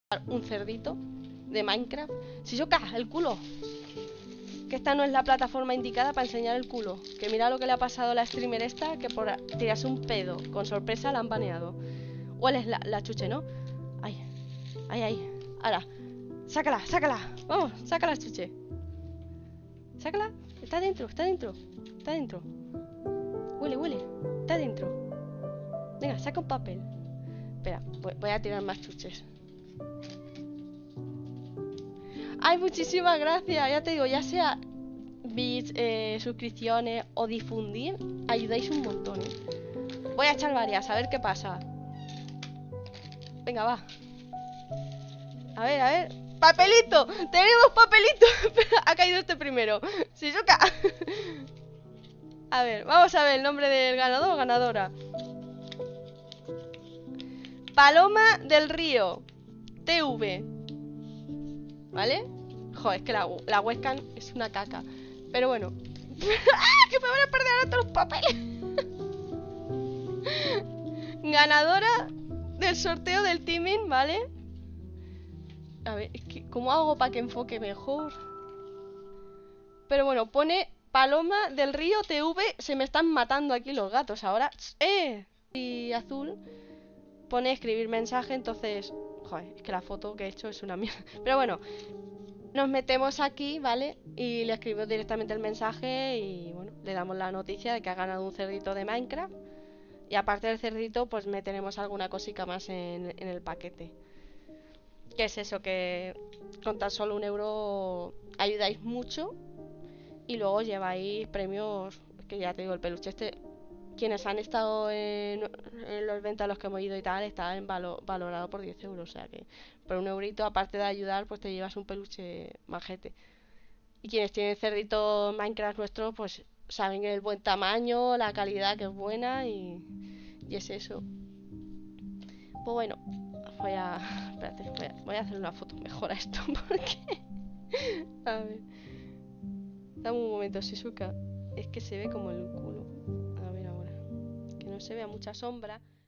un cerdito de Minecraft. Shizuka, el culo. Que esta no es la plataforma indicada para enseñar el culo. Que mira lo que le ha pasado a la streamer esta, que por tirarse un pedo con sorpresa la han baneado. Hueles la chuche, ¿no? Ay, ay, ay. Ahora, sácala, sácala. Vamos, sácala, chuche. Sácala. Está dentro, está dentro. Está dentro. Huele, huele. Está dentro. Venga, saca un papel. Espera, voy a tirar más chuches. Ay, muchísimas gracias. Ya te digo, ya sea bits, suscripciones o difundir, ayudáis un montón, ¿eh? Voy a echar varias, a ver qué pasa. Venga, va. A ver, a ver. ¡Papelito! ¡Tenemos papelito! Ha caído este primero. ¡Shizuka! A ver, vamos a ver el nombre del ganador o ganadora. Paloma del Río TV. ¿Vale? Joder, es que la webcam es una caca. Pero bueno. ¡Ah! ¡Que me van a perder ahora todos los papeles! Ganadora del sorteo del teaming, ¿vale? A ver, es que ¿cómo hago para que enfoque mejor? Pero bueno, pone Paloma del Río TV. Se me están matando aquí los gatos ahora. Y azul pone escribir mensaje, entonces... Joder, es que la foto que he hecho es una mierda. Pero bueno, nos metemos aquí, ¿vale? Y le escribimos directamente el mensaje y bueno, le damos la noticia de que ha ganado un cerdito de Minecraft. Y aparte del cerdito, pues meteremos alguna cosica más en el paquete. ¿Qué es eso? Que con tan solo 1 € ayudáis mucho. Y luego lleváis premios, que ya te digo, el peluche este. Quienes han estado en los eventos a los que hemos ido y tal, está valorado por 10 euros. O sea que por 1 €, aparte de ayudar, pues te llevas un peluche majete. Y quienes tienen cerdito Minecraft nuestro, pues saben el buen tamaño, la calidad que es buena y es eso. Pues bueno, voy a... Espérate, voy a hacer una foto mejor a esto porque... A ver... Dame un momento, Shizuka. Es que se ve como el culo. A ver ahora. Que no se vea mucha sombra.